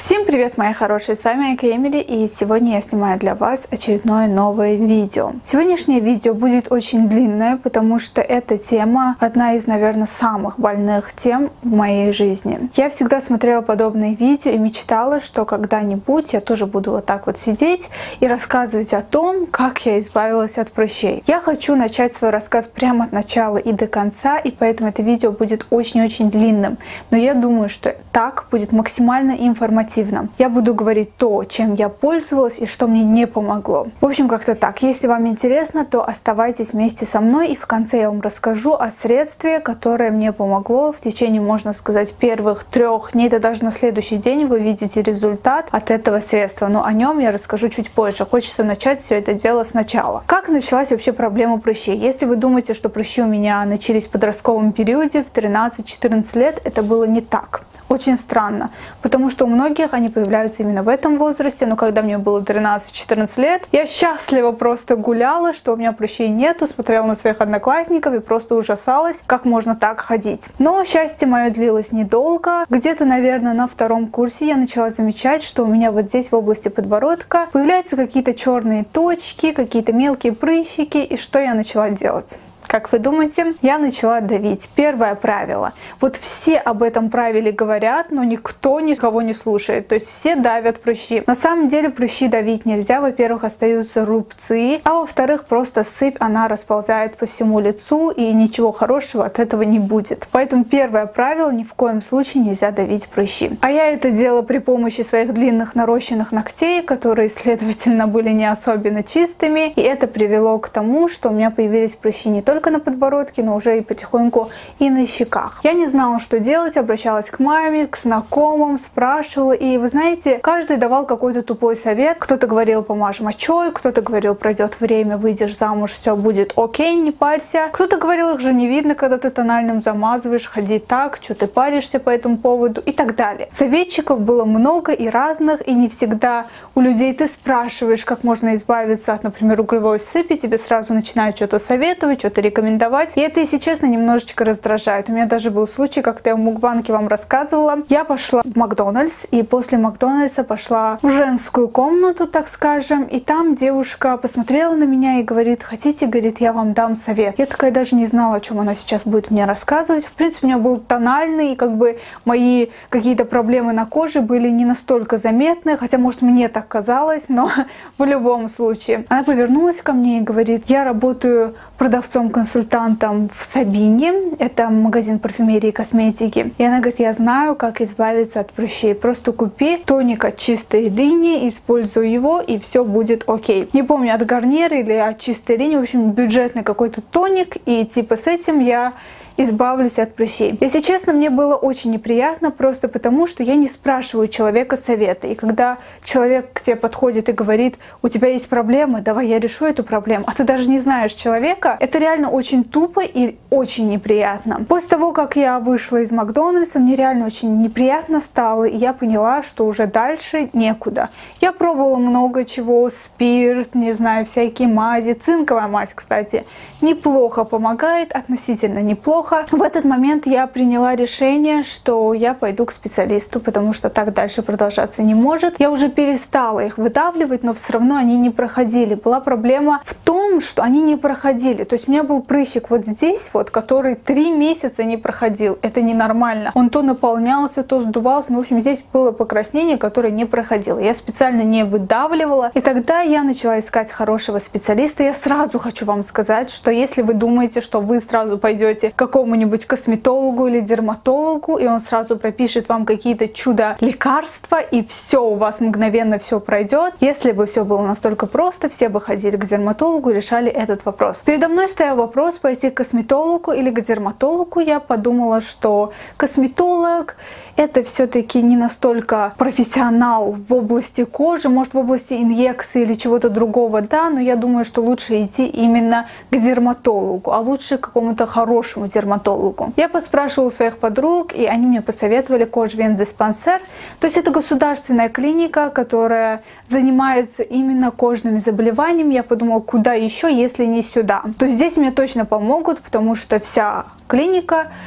Всем привет, мои хорошие, с вами Айка Эмили, и сегодня я снимаю для вас очередное новое видео. Сегодняшнее видео будет очень длинное, потому что эта тема одна из, наверное, самых больных тем в моей жизни. Я всегда смотрела подобные видео и мечтала, что когда-нибудь я тоже буду вот так вот сидеть и рассказывать о том, как я избавилась от прыщей. Я хочу начать свой рассказ прямо от начала и до конца, и поэтому это видео будет очень-очень длинным. Но я думаю, что так будет максимально информативно. Я буду говорить то, чем я пользовалась и что мне не помогло. В общем, как-то так. Если вам интересно, то оставайтесь вместе со мной, и в конце я вам расскажу о средстве, которое мне помогло в течение, можно сказать, первых 3 дней, да даже на следующий день вы видите результат от этого средства. Но о нем я расскажу чуть позже. Хочется начать все это дело сначала. Как началась вообще проблема прыщей? Если вы думаете, что прыщи у меня начались в подростковом периоде, в 13-14 лет, это было не так. Очень странно, потому что у многих они появляются именно в этом возрасте, но когда мне было 13-14 лет, я счастливо просто гуляла, что у меня прыщей нету, смотрела на своих одноклассников и просто ужасалась, как можно так ходить. Но счастье мое длилось недолго. Где-то, наверное, на 2-м курсе я начала замечать, что у меня вот здесь в области подбородка появляются какие-то черные точки, какие-то мелкие прыщики, и что я начала делать? Как вы думаете? Я начала давить. Первое правило. Вот все об этом правиле говорят, но никто никого не слушает. То есть все давят прыщи. На самом деле прыщи давить нельзя. Во-первых, остаются рубцы, а во-вторых, просто сыпь, она расползает по всему лицу, и ничего хорошего от этого не будет. Поэтому первое правило: ни в коем случае нельзя давить прыщи. А я это делала при помощи своих длинных нарощенных ногтей, которые, следовательно, были не особенно чистыми. И это привело к тому, что у меня появились прыщи не только на подбородке, но уже и потихоньку и на щеках. Я не знала, что делать, обращалась к маме, к знакомым, спрашивала, и вы знаете, каждый давал какой-то тупой совет. Кто-то говорил: помажь мочой, кто-то говорил: пройдет время, выйдешь замуж, все будет окей, не парься. Кто-то говорил: их же не видно, когда ты тональным замазываешь, ходи так, что ты паришься по этому поводу, и так далее. Советчиков было много и разных, и не всегда у людей ты спрашиваешь, как можно избавиться от, например, углевой сыпи, тебе сразу начинают что-то советовать, что-то рекомендовать. И это, если честно, немножечко раздражает. У меня даже был случай, как-то я в мукбанке вам рассказывала. Я пошла в Макдональдс, и после Макдональдса пошла в женскую комнату, так скажем, и там девушка посмотрела на меня и говорит: хотите, говорит, я вам дам совет. Я такая даже не знала, о чем она сейчас будет мне рассказывать. В принципе, у меня был тональный, и как бы мои какие-то проблемы на коже были не настолько заметны, хотя, может, мне так казалось, но в любом случае. Она повернулась ко мне и говорит: я работаю продавцом-консультантом в Сабине, это магазин парфюмерии и косметики. И она говорит: я знаю, как избавиться от прыщей. Просто купи тоник от чистой линии, используй его, и все будет окей. Не помню, от Гарниера или от чистой линии, в общем, бюджетный какой-то тоник, и типа с этим я избавлюсь от прыщей. Если честно, мне было очень неприятно, просто потому, что я не спрашиваю человека совета. И когда человек к тебе подходит и говорит: у тебя есть проблемы, давай я решу эту проблему, а ты даже не знаешь человека, это реально очень тупо и очень неприятно. После того, как я вышла из Макдональдса, мне реально очень неприятно стало, и я поняла, что уже дальше некуда. Я пробовала много чего, спирт, не знаю, всякие мази, цинковая мазь, кстати, неплохо помогает, относительно неплохо. В этот момент я приняла решение, что я пойду к специалисту, потому что так дальше продолжаться не может. Я уже перестала их выдавливать, но все равно они не проходили. Была проблема в том, что они не проходили. То есть у меня был прыщик вот здесь, вот, который 3 месяца не проходил. Это ненормально. Он то наполнялся, то сдувался. Ну, в общем, здесь было покраснение, которое не проходило. Я специально не выдавливала. И тогда я начала искать хорошего специалиста. Я сразу хочу вам сказать, что если вы думаете, что вы сразу пойдете к какому-нибудь косметологу или дерматологу, и он сразу пропишет вам какие-то чудо-лекарства, и все, у вас мгновенно все пройдет. Если бы все было настолько просто, все бы ходили к дерматологу и решали этот вопрос. Передо мной стоял вопрос: пойти к косметологу или к дерматологу. Я подумала, что косметолог — это все-таки не настолько профессионал в области кожи, может, в области инъекций или чего-то другого, да, но я думаю, что лучше идти именно к дерматологу, а лучше к какому-то хорошему дерматологу. Я поспрашивала у своих подруг, и они мне посоветовали Кожвен-диспансер. То есть это государственная клиника, которая занимается именно кожными заболеваниями. Я подумала, куда еще, если не сюда. То есть здесь мне точно помогут, потому что вся клиника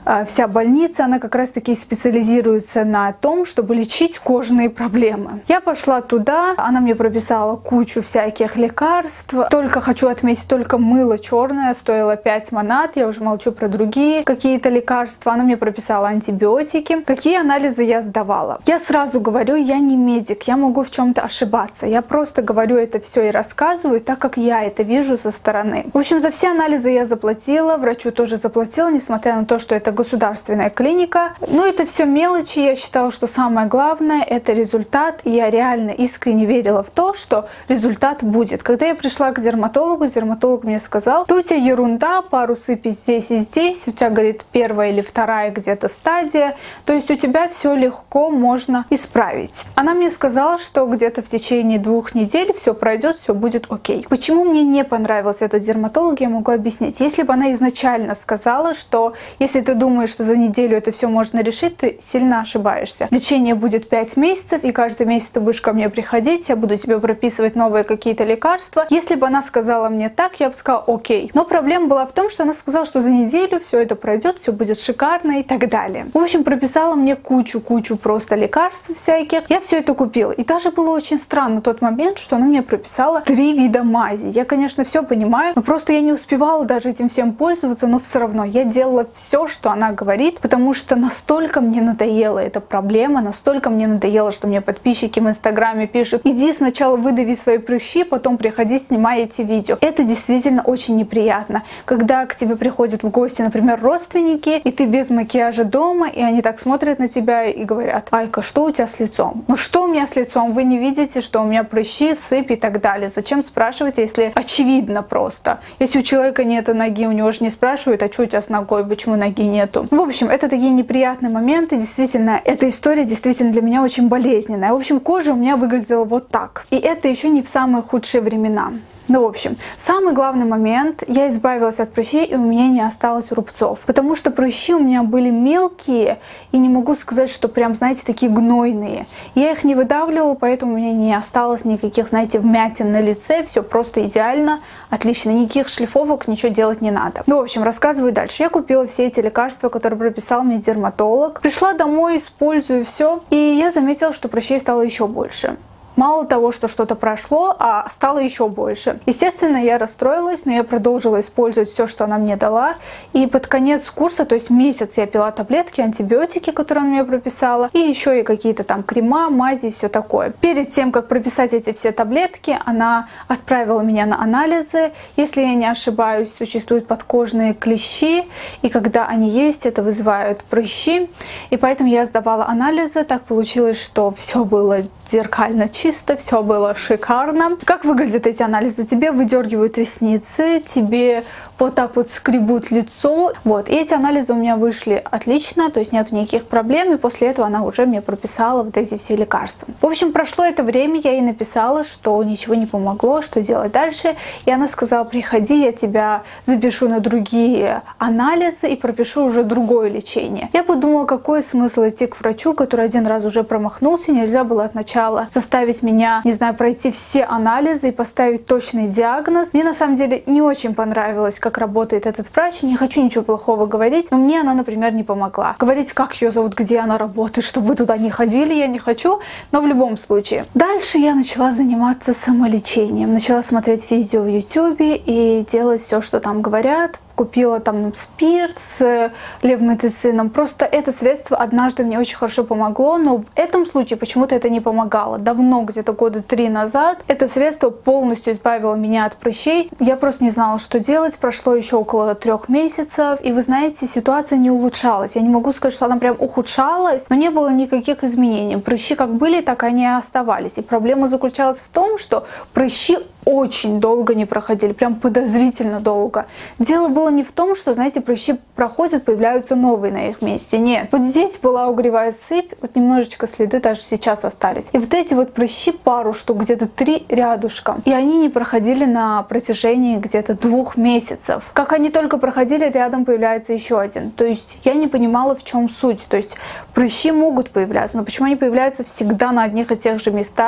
вся больница, она как раз таки специализируется на том, чтобы лечить кожные проблемы. Я пошла туда, она мне прописала кучу всяких лекарств. Только хочу отметить, только мыло черное стоило 5 монат, я уже молчу про другие какие-то лекарства. Она мне прописала антибиотики. Какие анализы я сдавала? Я сразу говорю, я не медик, я могу в чем-то ошибаться. Я просто говорю это все и рассказываю, так как я это вижу со стороны. В общем, за все анализы я заплатила, врачу тоже заплатила, несмотря на то, что это государственная клиника. Но это все мелочи. Я считала, что самое главное — это результат. И я реально искренне верила в то, что результат будет. Когда я пришла к дерматологу, дерматолог мне сказал: "Да у тебя ерунда, пару сыпей здесь и здесь, у тебя, говорит, первая или вторая где-то стадия, то есть у тебя все легко можно исправить". Она мне сказала, что где-то в течение 2 недель все пройдет, все будет окей. Почему мне не понравился этот дерматолог, я могу объяснить. Если бы она изначально сказала, что если ты думаешь, что за неделю это все можно решить, ты сильно ошибаешься. Лечение будет 5 месяцев, и каждый месяц ты будешь ко мне приходить, я буду тебе прописывать новые какие-то лекарства. Если бы она сказала мне так, я бы сказала окей. Но проблема была в том, что она сказала, что за неделю все это пройдет, все будет шикарно и так далее. В общем, прописала мне кучу просто лекарств всяких. Я все это купила. И даже было очень странно тот момент, что она мне прописала 3 вида мази. Я, конечно, все понимаю, но просто я не успевала даже этим всем пользоваться, но все равно я делала все, что она говорит, потому что настолько мне надоела эта проблема, настолько мне надоело, что мне подписчики в Инстаграме пишут: "Иди сначала выдави свои прыщи, потом приходи, снимай эти видео". Это действительно очень неприятно, когда к тебе приходят в гости, например, родственники, и ты без макияжа дома, и они так смотрят на тебя и говорят: "Айка, что у тебя с лицом?" Ну что у меня с лицом? Вы не видите, что у меня прыщи, сыпь и так далее. Зачем спрашивать, если очевидно просто? Если у человека нет ноги, у него же не спрашивают: "А что у тебя с ногой, почему ноги нету?" В общем, это такие неприятные моменты. Действительно, эта история действительно для меня очень болезненная. В общем, кожа у меня выглядела вот так. И это еще не в самые худшие времена. Ну, в общем, самый главный момент: я избавилась от прыщей, и у меня не осталось рубцов. Потому что прыщи у меня были мелкие, и не могу сказать, что прям, знаете, такие гнойные. Я их не выдавливала, поэтому у меня не осталось никаких, знаете, вмятин на лице. Все просто идеально, отлично. Никаких шлифовок, ничего делать не надо. Ну, в общем, рассказываю дальше. Я купила все эти лекарства, которые прописал мне дерматолог. Пришла домой, использую все, и я заметила, что прыщей стало еще больше. Мало того, что что-то прошло, а стало еще больше. Естественно, я расстроилась, но я продолжила использовать все, что она мне дала. И под конец курса, то есть месяц, я пила таблетки, антибиотики, которые она мне прописала, и еще и какие-то там крема, мази и все такое. Перед тем, как прописать эти все таблетки, она отправила меня на анализы. Если я не ошибаюсь, существуют подкожные клещи, и когда они есть, это вызывают прыщи. И поэтому я сдавала анализы. Так получилось, что все было зеркально чисто, все было шикарно. Как выглядят эти анализы? Тебе выдергивают ресницы, тебе вот так вот скребут лицо. Вот. И эти анализы у меня вышли отлично, то есть нет никаких проблем. И после этого она уже мне прописала вот эти все лекарства. В общем, прошло это время, я ей написала, что ничего не помогло, что делать дальше. И она сказала: "Приходи, я тебя запишу на другие анализы и пропишу уже другое лечение". Я подумала, какой смысл идти к врачу, который один раз уже промахнулся. Нельзя было от начала заставить меня, не знаю, пройти все анализы и поставить точный диагноз. Мне на самом деле не очень понравилось, как работает этот врач. Не хочу ничего плохого говорить, но мне она, например, не помогла. Говорить, как ее зовут, где она работает, чтобы вы туда не ходили, я не хочу. Но в любом случае. Дальше я начала заниматься самолечением. Начала смотреть видео в YouTube и делать все, что там говорят. Купила там спирт с левметицином. Просто это средство однажды мне очень хорошо помогло, но в этом случае почему-то это не помогало. Давно, где-то года 3 назад, это средство полностью избавило меня от прыщей. Я просто не знала, что делать. Прошло еще около 3 месяцев, и вы знаете, ситуация не улучшалась. Я не могу сказать, что она прям ухудшалась, но не было никаких изменений. Прыщи как были, так они и оставались. И проблема заключалась в том, что прыщи очень долго не проходили, прям подозрительно долго. Дело было не в том, что, знаете, прыщи проходят, появляются новые на их месте. Нет. Вот здесь была угревая сыпь, вот немножечко следы даже сейчас остались. И вот эти вот прыщи, пару штук, где-то 3 рядышком. И они не проходили на протяжении где-то 2 месяцев. Как они только проходили, рядом появляется еще один. То есть я не понимала, в чем суть. То есть прыщи могут появляться, но почему они появляются всегда на одних и тех же местах? И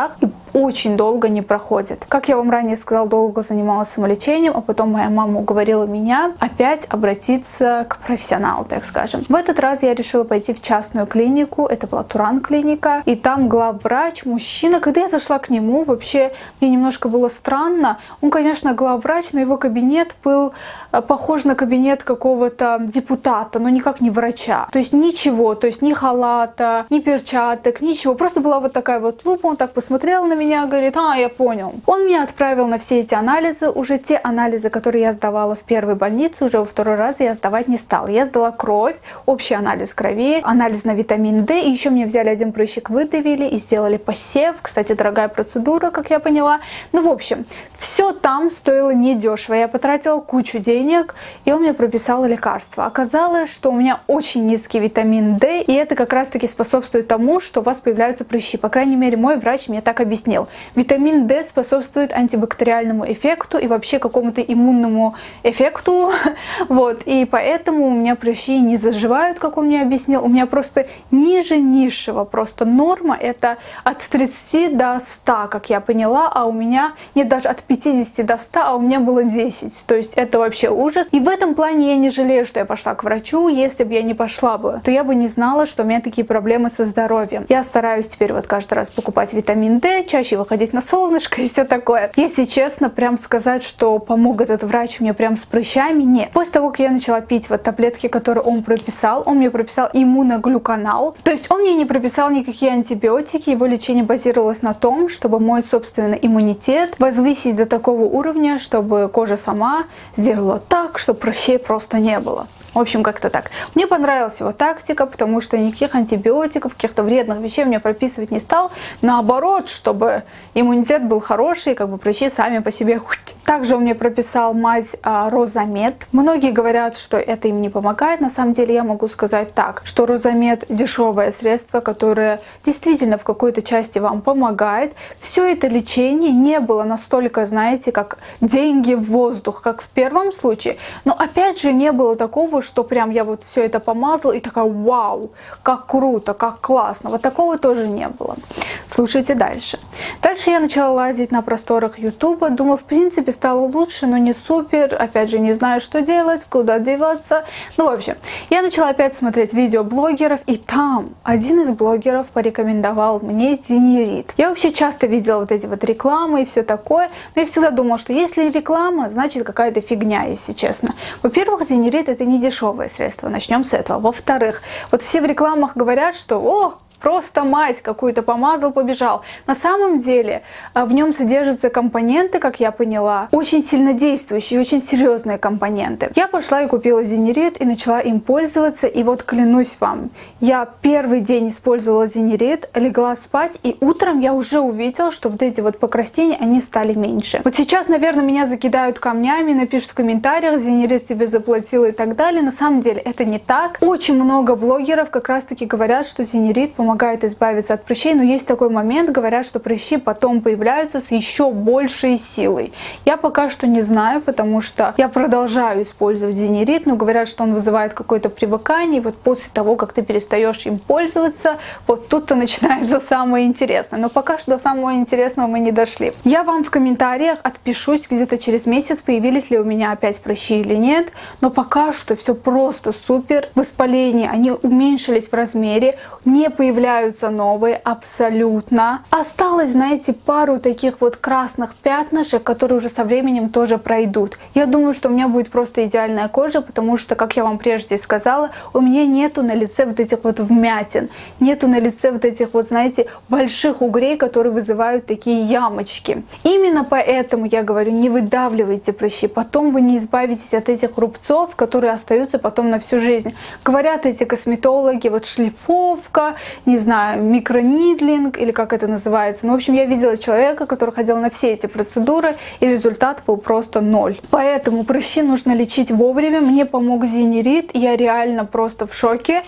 очень долго не проходит. Как я вам ранее сказала, долго занималась самолечением, а потом моя мама уговорила меня опять обратиться к профессионалу, так скажем. В этот раз я решила пойти в частную клинику, это была Туран клиника, и там главврач, мужчина. Когда я зашла к нему, вообще мне немножко было странно. Он, конечно, главврач, но его кабинет был похож на кабинет какого-то депутата, но никак не врача. То есть ничего, то есть ни халата, ни перчаток, ничего. Просто была вот такая вот лупа, он так посмотрел на меня, говорит: а, я понял. Он меня отправил на все эти анализы, уже те анализы, которые я сдавала в первой больнице, уже во второй раз я сдавать не стала. Я сдала кровь, общий анализ крови, анализ на витамин D, и еще мне взяли один прыщик, выдавили и сделали посев. Кстати, дорогая процедура, как я поняла. Ну, в общем, все там стоило недешево. Я потратила кучу денег, и он мне прописал лекарства. Оказалось, что у меня очень низкий витамин D, и это как раз-таки способствует тому, что у вас появляются прыщи. По крайней мере, мой врач мне так объяснил. Витамин D способствует антибактериальному эффекту и вообще какому-то иммунному эффекту. Вот. И поэтому у меня прыщи не заживают, как он мне объяснил. У меня просто ниже низшего. Просто норма это от 30 до 100, как я поняла, а у меня нет, даже от 50 до 100, а у меня было 10. То есть это вообще ужас. И в этом плане я не жалею, что я пошла к врачу. Если бы я не пошла бы, то я бы не знала, что у меня такие проблемы со здоровьем. Я стараюсь теперь вот каждый раз покупать витамин D, чаще выходить на солнышко и все такое. Если честно, прям сказать, что помог этот врач мне прям с прыщами, нет. После того, как я начала пить вот таблетки, которые он прописал, он мне прописал иммуноглюканал. То есть он мне не прописал никакие антибиотики, его лечение базировалось на том, чтобы мой собственный иммунитет возвысить до такого уровня, чтобы кожа сама сделала так, чтобы прыщей просто не было. В общем, как-то так. Мне понравилась его тактика, потому что никаких антибиотиков, каких-то вредных вещей мне прописывать не стал. Наоборот, чтобы иммунитет был хороший, как бы прыщи сами по себе. Также он мне прописал мазь Розамед. Многие говорят, что это им не помогает. На самом деле я могу сказать так, что Розамед дешевое средство, которое действительно в какой-то части вам помогает. Все это лечение не было настолько, знаете, как деньги в воздух, как в первом случае. Но опять же не было такого, что прям я вот все это помазала и такая: вау, как круто, как классно. Вот такого тоже не было. Слушайте дальше. Дальше я начала лазить на просторах Ютуба. Думаю, в принципе, стало лучше, но не супер. Опять же, не знаю, что делать, куда деваться. Ну, в общем, я начала опять смотреть видео блогеров, и там один из блогеров порекомендовал мне Зенирит. Я вообще часто видела вот эти вот рекламы и все такое, но я всегда думала, что если реклама, значит какая-то фигня, если честно. Во-первых, Зенирит это не дешевое средство, начнем с этого. Во-вторых, вот все в рекламах говорят, что о, просто мазь какую-то помазал, побежал. На самом деле в нем содержатся компоненты, как я поняла, очень сильнодействующие, очень серьезные компоненты. Я пошла и купила Зенирит и начала им пользоваться. И вот клянусь вам, я первый день использовала Зенирит, легла спать, и утром я уже увидела, что вот эти вот покраснения, они стали меньше. Вот сейчас, наверное, меня закидают камнями, напишут в комментариях: Зенирит тебе заплатила и так далее. На самом деле это не так. Очень много блогеров как раз таки говорят, что Зенирит помогает избавиться от прыщей, но есть такой момент, говорят, что прыщи потом появляются с еще большей силой. Я пока что не знаю, потому что я продолжаю использовать Зенирит, но говорят, что он вызывает какое-то привыкание, и вот после того, как ты перестаешь им пользоваться, вот тут-то начинается самое интересное. Но пока что до самого интересного мы не дошли. Я вам в комментариях отпишусь где-то через месяц, появились ли у меня опять прыщи или нет, но пока что все просто супер. Воспаления, они уменьшились в размере, не появляются новые абсолютно. Осталось, знаете, пару таких вот красных пятнышек, которые уже со временем тоже пройдут. Я думаю, что у меня будет просто идеальная кожа, потому что, как я вам прежде сказала, у меня нету на лице вот этих вот вмятин, нету на лице вот этих вот, знаете, больших угрей, которые вызывают такие ямочки. Именно поэтому я говорю, не выдавливайте прыщи, потом вы не избавитесь от этих рубцов, которые остаются потом на всю жизнь. Говорят эти косметологи, вот шлифовка, не знаю, микронидлинг или как это называется. Ну, в общем, я видела человека, который ходил на все эти процедуры, и результат был просто 0. Поэтому прыщи нужно лечить вовремя. Мне помог Зенирит, я реально просто в шоке.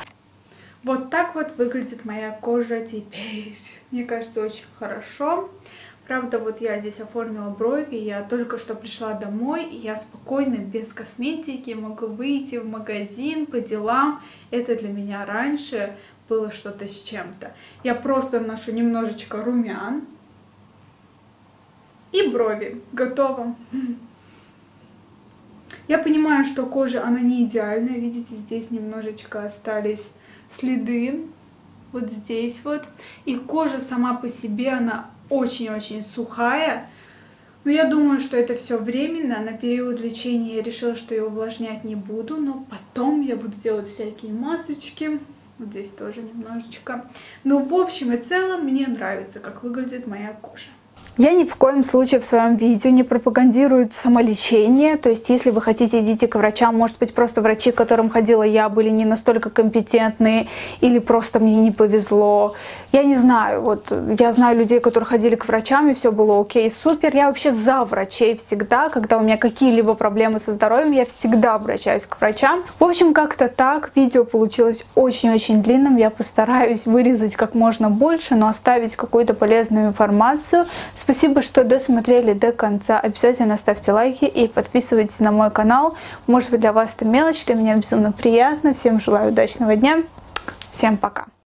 Вот так вот выглядит моя кожа теперь. Мне кажется, очень хорошо. Правда, вот я здесь оформила брови, я только что пришла домой, и я спокойно, без косметики, могу выйти в магазин по делам. Это для меня раньше было что-то с чем-то. Я просто наношу немножечко румян. И брови. Готово. Я понимаю, что кожа, она не идеальная. Видите, здесь немножечко остались следы. Вот здесь вот. И кожа сама по себе, она очень-очень сухая. Но я думаю, что это все временно. На период лечения я решила, что я увлажнять не буду. Но потом я буду делать всякие масочки. Вот здесь тоже немножечко. Но в общем и целом мне нравится, как выглядит моя кожа. Я ни в коем случае в своем видео не пропагандирую самолечение. То есть, если вы хотите, идите к врачам. Может быть, просто врачи, к которым ходила я, были не настолько компетентные, или просто мне не повезло. Я не знаю. Вот я знаю людей, которые ходили к врачам, и все было окей, супер. Я вообще за врачей всегда. Когда у меня какие-либо проблемы со здоровьем, я всегда обращаюсь к врачам. В общем, как-то так. Видео получилось очень-очень длинным. Я постараюсь вырезать как можно больше, но оставить какую-то полезную информацию. Спасибо, что досмотрели до конца. Обязательно ставьте лайки и подписывайтесь на мой канал. Может быть, для вас это мелочь, для меня безумно приятно. Всем желаю удачного дня. Всем пока.